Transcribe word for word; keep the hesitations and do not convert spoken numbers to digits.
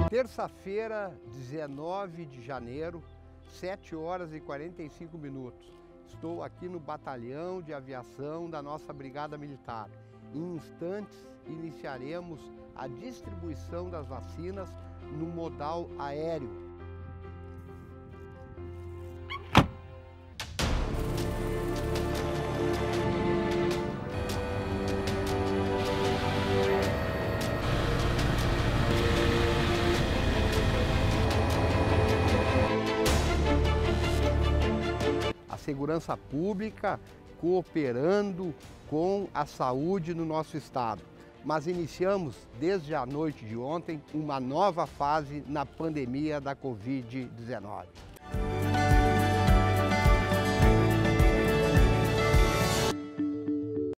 Terça-feira, dezenove de janeiro, sete horas e quarenta e cinco minutos. Estou aqui no batalhão de aviação da nossa Brigada Militar. Em instantes, iniciaremos a distribuição das vacinas no modal aéreo. A segurança pública cooperando com a saúde no nosso estado. Mas iniciamos, desde a noite de ontem, uma nova fase na pandemia da Covid dezenove.